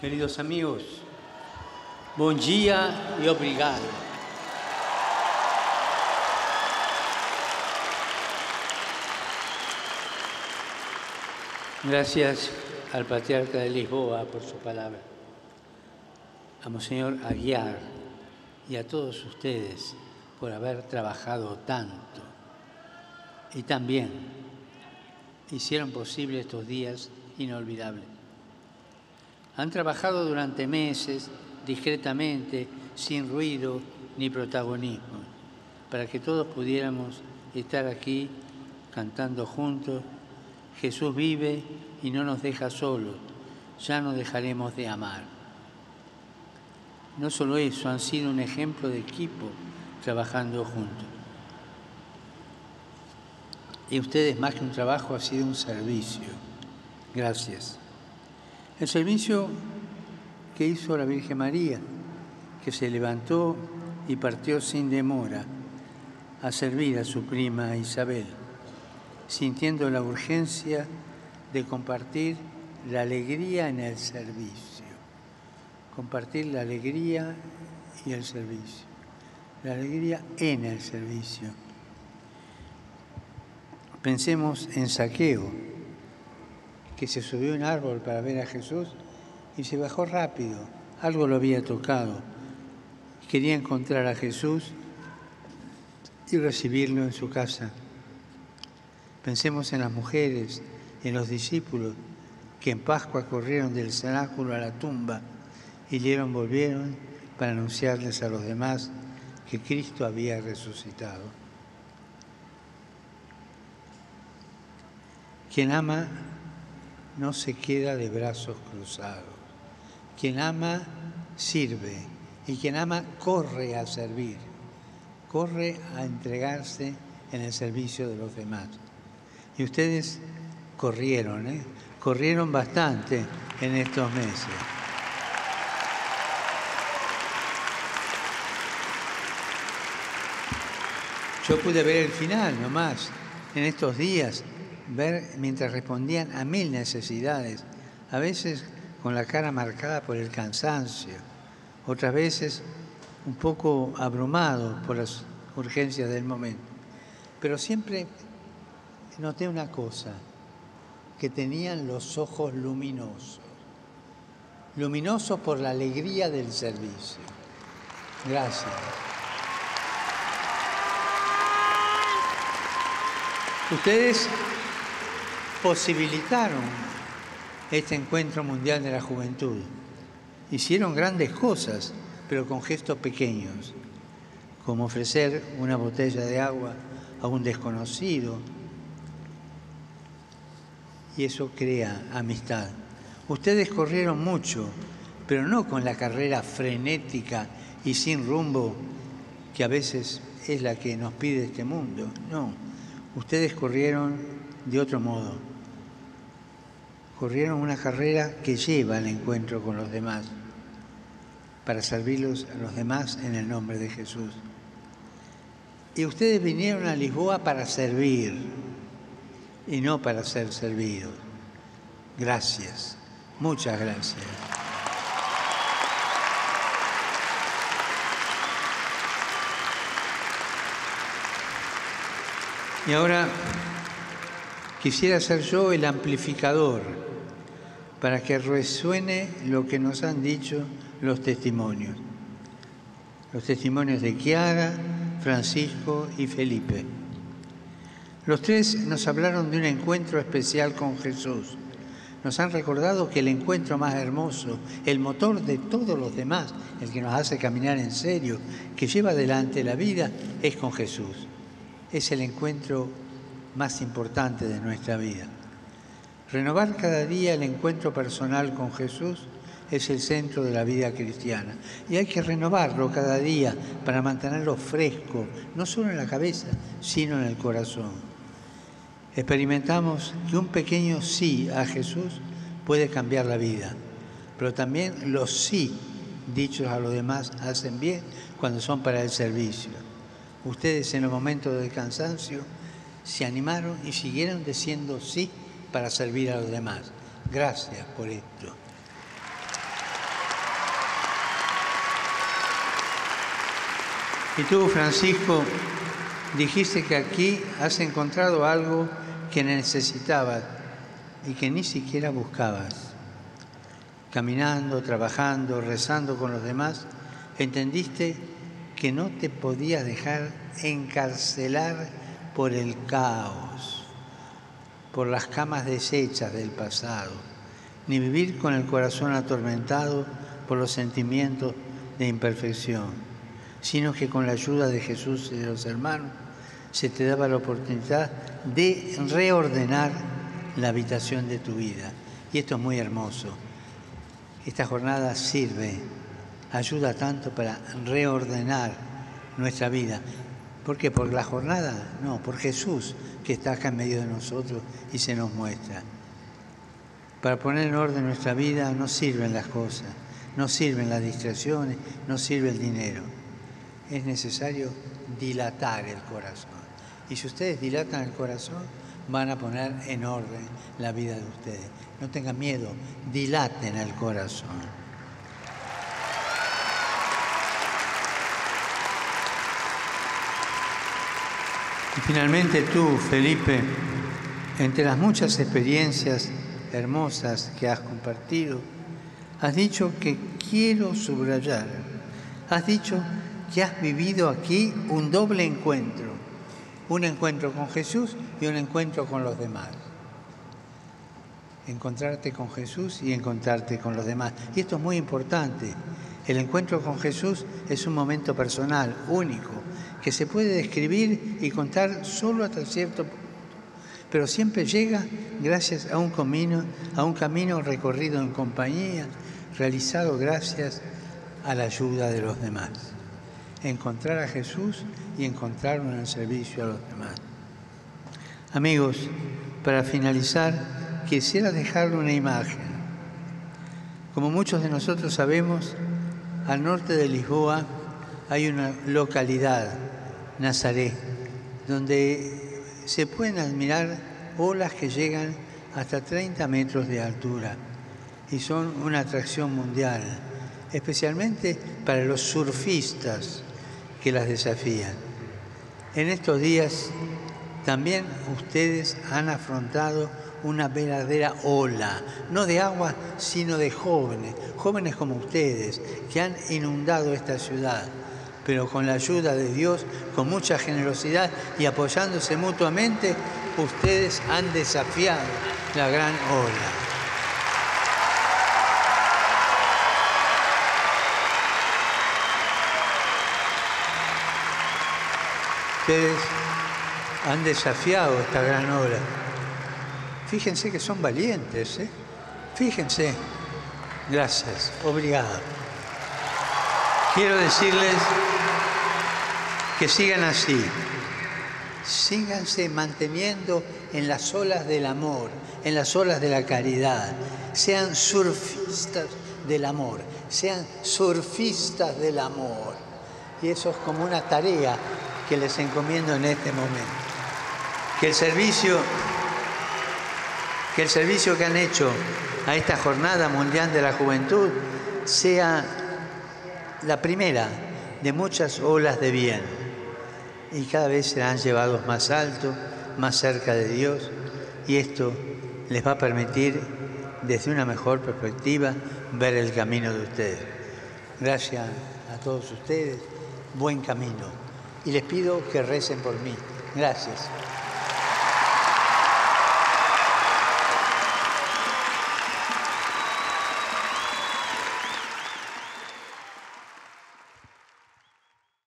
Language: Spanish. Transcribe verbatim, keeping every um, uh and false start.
Queridos amigos, bom dia e obrigado. Gracias al Patriarca de Lisboa por su palabra, a Monseñor Aguiar y a todos ustedes por haber trabajado tanto y también hicieron posible estos días inolvidables. Han trabajado durante meses, discretamente, sin ruido ni protagonismo, para que todos pudiéramos estar aquí cantando juntos. Jesús vive y no nos deja solos, ya no dejaremos de amar. No solo eso, han sido un ejemplo de equipo trabajando juntos. Y ustedes, más que un trabajo, ha sido un servicio. Gracias. El servicio que hizo la Virgen María, que se levantó y partió sin demora a servir a su prima Isabel, sintiendo la urgencia de compartir la alegría en el servicio. Compartir la alegría y el servicio. La alegría en el servicio. Pensemos en Zaqueo, que se subió a un árbol para ver a Jesús y se bajó rápido. Algo lo había tocado. Quería encontrar a Jesús y recibirlo en su casa. Pensemos en las mujeres, en los discípulos, que en Pascua corrieron del cenáculo a la tumba y dieron, volvieron para anunciarles a los demás que Cristo había resucitado. Quien ama no se queda de brazos cruzados. Quien ama, sirve. Y quien ama, corre a servir. Corre a entregarse en el servicio de los demás. Y ustedes corrieron, ¿eh? Corrieron bastante en estos meses. Yo pude ver el final nomás, en estos días, ver mientras respondían a mil necesidades, a veces con la cara marcada por el cansancio, otras veces un poco abrumado por las urgencias del momento. Pero siempre noté una cosa, que tenían los ojos luminosos, luminosos por la alegría del servicio. Gracias. Ustedes posibilitaron este encuentro mundial de la juventud. Hicieron grandes cosas, pero con gestos pequeños, como ofrecer una botella de agua a un desconocido. Y eso crea amistad. Ustedes corrieron mucho, pero no con la carrera frenética y sin rumbo que a veces es la que nos pide este mundo. No, ustedes corrieron de otro modo. Corrieron una carrera que lleva al encuentro con los demás, para servirlos a los demás en el nombre de Jesús. Y ustedes vinieron a Lisboa para servir y no para ser servidos. Gracias, muchas gracias. Y ahora quisiera ser yo el amplificador para que resuene lo que nos han dicho los testimonios. Los testimonios de Chiara, Francisco y Felipe. Los tres nos hablaron de un encuentro especial con Jesús. Nos han recordado que el encuentro más hermoso, el motor de todos los demás, el que nos hace caminar en serio, que lleva adelante la vida, es con Jesús. Es el encuentro más importante de nuestra vida. Renovar cada día el encuentro personal con Jesús es el centro de la vida cristiana. Y hay que renovarlo cada día para mantenerlo fresco, no solo en la cabeza, sino en el corazón. Experimentamos que un pequeño sí a Jesús puede cambiar la vida, pero también los sí dichos a los demás hacen bien cuando son para el servicio. Ustedes en los momentos de cansancio se animaron y siguieron diciendo sí para servir a los demás. Gracias por esto. Y tú, Francisco, dijiste que aquí has encontrado algo que necesitabas y que ni siquiera buscabas. Caminando, trabajando, rezando con los demás, entendiste que no te podías dejar encarcelar por el caos, por las camas deshechas del pasado, ni vivir con el corazón atormentado por los sentimientos de imperfección, sino que con la ayuda de Jesús y de los hermanos se te daba la oportunidad de reordenar la habitación de tu vida. Y esto es muy hermoso. Esta jornada sirve, ayuda tanto para reordenar nuestra vida. ¿Por qué? ¿Por la jornada? No, por Jesús, que está acá en medio de nosotros y se nos muestra. Para poner en orden nuestra vida no sirven las cosas, no sirven las distracciones, no sirve el dinero. Es necesario dilatar el corazón. Y si ustedes dilatan el corazón, van a poner en orden la vida de ustedes. No tengan miedo, dilaten el corazón. Y finalmente tú, Felipe, entre las muchas experiencias hermosas que has compartido, has dicho que quiero subrayar, has dicho que has vivido aquí un doble encuentro, un encuentro con Jesús y un encuentro con los demás. Encontrarte con Jesús y encontrarte con los demás. Y esto es muy importante. El encuentro con Jesús es un momento personal, único, que se puede describir y contar solo hasta cierto punto, pero siempre llega gracias a un camino, a un camino recorrido en compañía, realizado gracias a la ayuda de los demás. Encontrar a Jesús y encontrarlo en el servicio a los demás. Amigos, para finalizar, quisiera dejarle una imagen. Como muchos de nosotros sabemos, al norte de Lisboa hay una localidad, Nazaré, donde se pueden admirar olas que llegan hasta treinta metros de altura y son una atracción mundial, especialmente para los surfistas que las desafían. En estos días también ustedes han afrontado una verdadera ola, no de agua, sino de jóvenes, jóvenes como ustedes, que han inundado esta ciudad, pero con la ayuda de Dios, con mucha generosidad y apoyándose mutuamente, ustedes han desafiado la gran ola. Ustedes han desafiado esta gran ola. Fíjense que son valientes, ¿eh? Fíjense. Gracias. Obrigado. Quiero decirles que sigan así. Síganse manteniendo en las olas del amor, en las olas de la caridad. Sean surfistas del amor. Sean surfistas del amor. Y eso es como una tarea que les encomiendo en este momento. Que el servicio, que el servicio que han hecho a esta Jornada Mundial de la Juventud sea la primera de muchas olas de bien. Y cada vez serán llevados más alto, más cerca de Dios. Y esto les va a permitir, desde una mejor perspectiva, ver el camino de ustedes. Gracias a todos ustedes. Buen camino. Y les pido que recen por mí. Gracias.